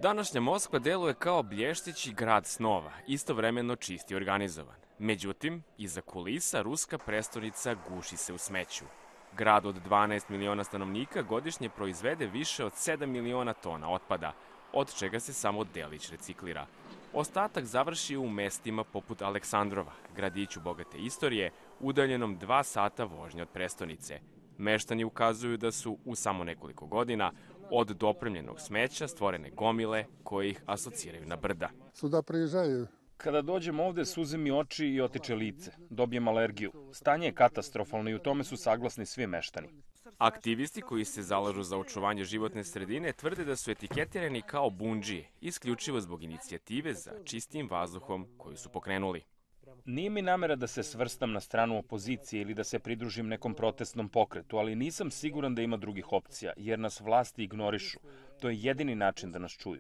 Današnja Moskva deluje kao blješteći grad snova, istovremeno čist i organizovan. Međutim, iza kulisa ruska prestonica guši se u smeću. Grad od 12 miliona stanovnika godišnje proizvede više od 7 miliona tona otpada, od čega se samo delić reciklira. Ostatak završi u mestima poput Aleksandrova, gradiću bogate istorije, udaljenom 2 sata vožnje od prestonice. Meštani ukazuju da su u samo nekoliko godina od dopremljenog smeća stvorene gomile koje ih asociraju na brda. Suda priježaju. Kada dođem ovde, suze mi oči i otiče lice. Dobijem alergiju. Stanje je katastrofalno i u tome su saglasni svi meštani. Aktivisti koji se zalažu za očuvanje životne sredine tvrde da su etiketirani kao bundžije, isključivo zbog inicijative za čistim vazduhom koju su pokrenuli. Nije mi namera da se svrstam na stranu opozicije ili da se pridružim nekom protestnom pokretu, ali nisam siguran da ima drugih opcija, jer nas vlasti ignorišu. To je jedini način da nas čuju.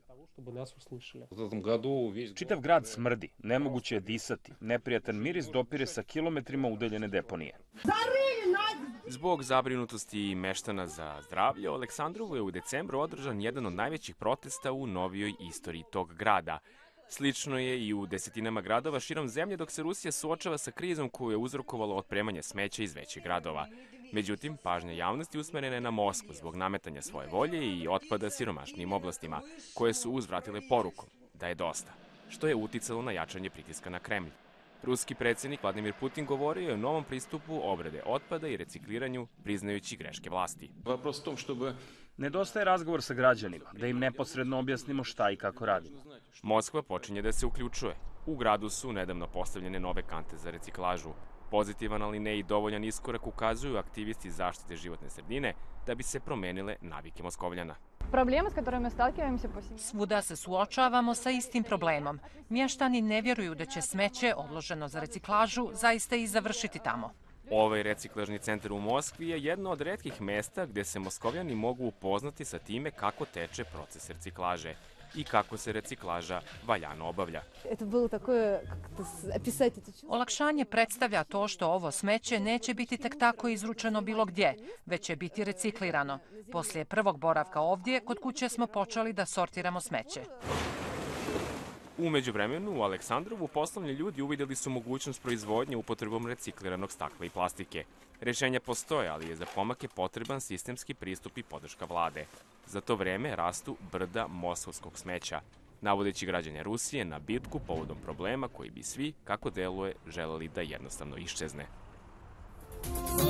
Čitav grad smrdi, nemoguće je disati, neprijatan miris dopire sa kilometrima udaljene deponije. Zbog zabrinutosti meštana za zdravlje, u Aleksandrovu je u decembru održan jedan od najvećih protesta u novijoj istoriji tog grada. Slično je i u desetinama gradova širom zemlje, dok se Rusija suočava sa krizom koju je uzrokovalo otpremanje smeća iz većih gradova. Međutim, pažnja javnosti usmerena je na Moskvu zbog nametanja svoje volje i otpada siromašnijim oblastima, koje su uzvratile porukom da je dosta, što je uticalo na jačanje pritiska na Kremlj. Ruski predsjednik Vladimir Putin govorio je o novom pristupu obrade otpada i recikliranju, priznajući greške vlasti. Nedostaje razgovor sa građanima, da im neposredno objasnimo šta i kako radimo. Moskva počinje da se uključuje. U gradu su nedavno postavljene nove kante za reciklažu. Pozitivan, ali ne i dovoljan iskorak ukazuju aktivisti zaštite životne sredine da bi se promenile navike Moskovljana. Svuda se suočavamo sa istim problemom. Mještani ne vjeruju da će smeće odloženo za reciklažu zaista i završiti tamo. Ovaj reciklažni centar u Moskvi je jedno od retkih mesta gde se Moskovljani mogu upoznati sa time kako teče proces reciklaže i kako se reciklaža valjano obavlja. Olakšanje predstavlja to što ovo smeće neće biti tek tako izručeno bilo gdje, već će biti reciklirano. Poslije prvog boravka ovdje, kod kuće smo počeli da sortiramo smeće. U međuvremenu, u Aleksandrovu poslovni ljudi uvidjeli su mogućnost proizvodnje upotrebom recikliranog stakla i plastike. Rešenja postoje, ali je za pomake potreban sistemski pristup i podrška vlade. Za to vreme rastu brda moskovskog smeća, navodeći građane Rusije na bitku povodom problema koji bi svi, kako deluje, želeli da jednostavno iščezne.